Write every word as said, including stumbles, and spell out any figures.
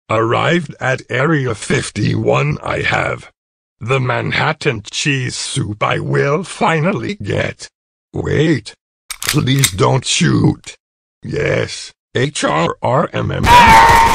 Arrived at Area fifty-one. I have the Manhattan cheese soup I will finally get. Wait. Please don't shoot. Yes. H R R M M.